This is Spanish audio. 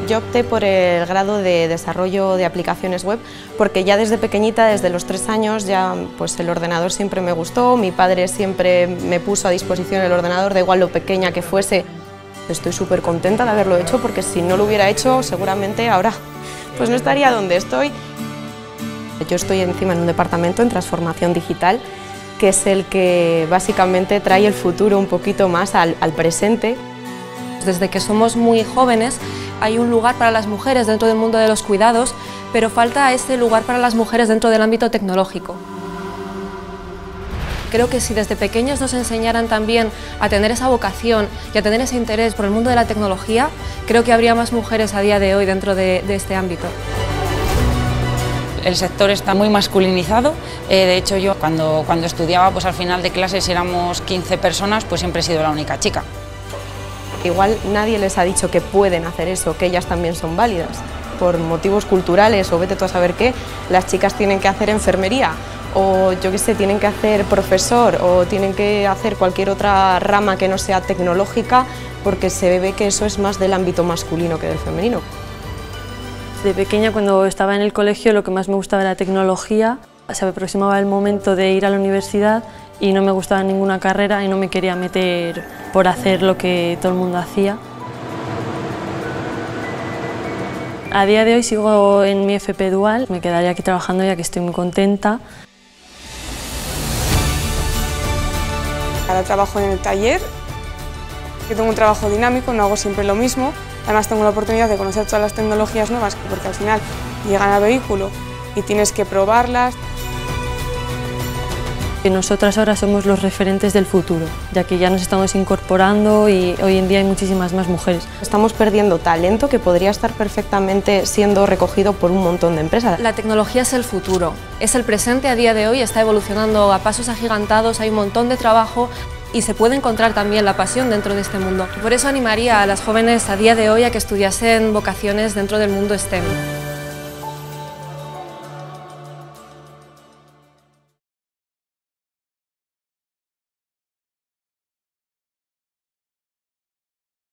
Yo opté por el grado de desarrollo de aplicaciones web porque ya desde pequeñita, desde los 3 años, ya pues el ordenador siempre me gustó, mi padre siempre me puso a disposición el ordenador, da igual lo pequeña que fuese. Estoy súper contenta de haberlo hecho porque si no lo hubiera hecho seguramente ahora pues no estaría donde estoy. Yo estoy encima en un departamento en transformación digital que es el que básicamente trae el futuro un poquito más al presente. Desde que somos muy jóvenes hay un lugar para las mujeres dentro del mundo de los cuidados, pero falta ese lugar para las mujeres dentro del ámbito tecnológico. Creo que si desde pequeños nos enseñaran también a tener esa vocación y a tener ese interés por el mundo de la tecnología, creo que habría más mujeres a día de hoy dentro de este ámbito. El sector está muy masculinizado, de hecho yo cuando estudiaba pues al final de clases éramos 15 personas, pues siempre he sido la única chica. Igual nadie les ha dicho que pueden hacer eso, que ellas también son válidas. Por motivos culturales o vete tú a saber qué, las chicas tienen que hacer enfermería o yo qué sé, tienen que hacer profesor o tienen que hacer cualquier otra rama que no sea tecnológica porque se ve que eso es más del ámbito masculino que del femenino. De pequeña, cuando estaba en el colegio, lo que más me gustaba era la tecnología. Se aproximaba el momento de ir a la universidad y no me gustaba ninguna carrera y no me quería meter por hacer lo que todo el mundo hacía. A día de hoy sigo en mi FP dual, me quedaría aquí trabajando ya que estoy muy contenta. Ahora trabajo en el taller, que tengo un trabajo dinámico, no hago siempre lo mismo. Además tengo la oportunidad de conocer todas las tecnologías nuevas porque al final llegan al vehículo y tienes que probarlas. Nosotras ahora somos los referentes del futuro, ya que ya nos estamos incorporando y hoy en día hay muchísimas más mujeres. Estamos perdiendo talento que podría estar perfectamente siendo recogido por un montón de empresas. La tecnología es el futuro, es el presente a día de hoy, está evolucionando a pasos agigantados, hay un montón de trabajo y se puede encontrar también la pasión dentro de este mundo. Por eso animaría a las jóvenes a día de hoy a que estudiasen vocaciones dentro del mundo STEM.